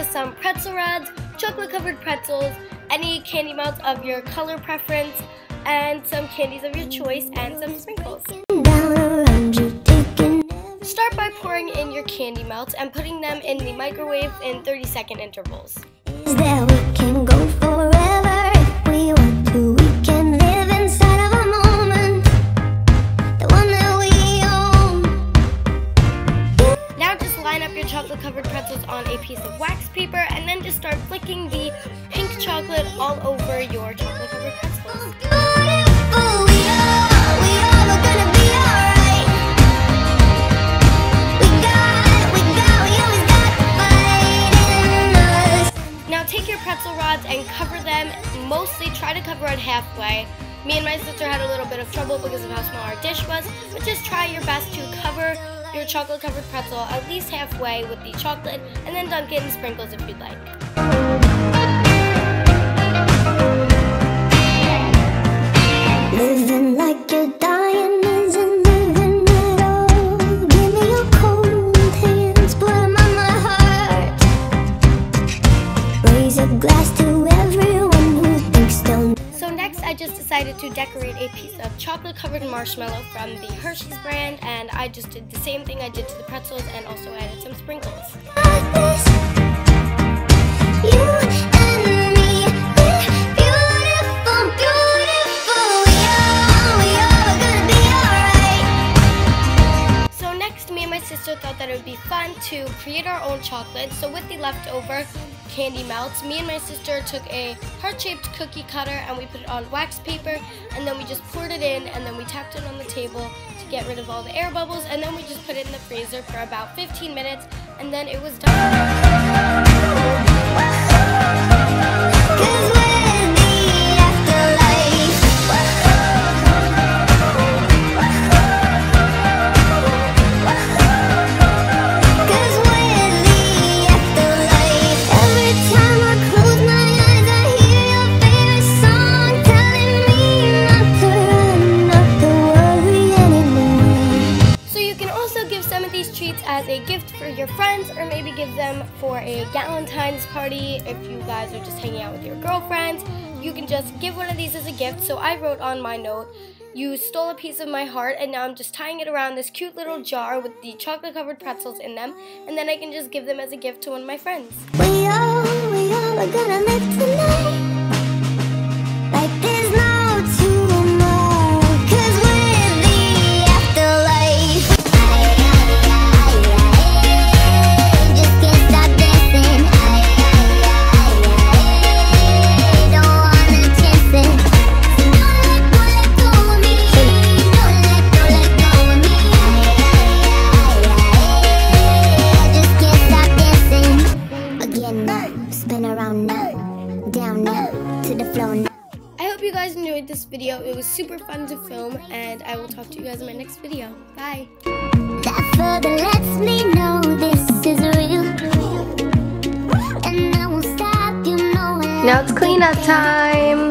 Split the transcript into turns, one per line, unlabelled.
some pretzel rods, chocolate covered pretzels, any candy melts of your color preference, and some candies of your choice, and some sprinkles. Start by pouring in your candy melts and putting them in the microwave in 30-second intervals.
Is that we can go forever if we want to. We can live inside of a moment, the one that we own.
Now just line up your chocolate covered pretzels on a piece of wax paper and then just start flicking the pink chocolate all over your chocolate covered pretzels. Take your pretzel rods and cover them. Mostly try to cover it halfway. Me and my sister had a little bit of trouble because of how small our dish was, but just try your best to cover your chocolate covered pretzel at least halfway with the chocolate, and then dunk it in sprinkles if you'd like.
Living like you're dying isn't living at all. Give me your cold hands, put them on my heart. Raise a glass to everyone who thinks they'll.
So next I just decided to decorate a piece of chocolate covered marshmallow from the Hershey's brand, and I just did the same thing I did to the pretzels and also added some sprinkles. Sister thought that it would be fun to create our own chocolate, so with the leftover candy melts, me and my sister took a heart-shaped cookie cutter and we put it on wax paper, and then we just poured it in, and then we tapped it on the table to get rid of all the air bubbles, and then we just put it in the freezer for about 15 minutes, and then it was done. As a gift for your friends, or maybe give them for a Galentine's party. If you guys are just hanging out with your girlfriends, you can just give one of these as a gift. So I wrote on my note, "You stole a piece of my heart," and now I'm just tying it around this cute little jar with the chocolate covered pretzels in them, and then I can just give them as a gift to one of my friends.
We all are gonna live tonight like there's no tomorrow, 'cause we're the afterlife.
I hope you guys enjoyed this video. It was super fun to film, and I will talk to you guys in my next video. Bye.
That further lets me know this is real, and I won't stop, you know.
Now it's cleanup time.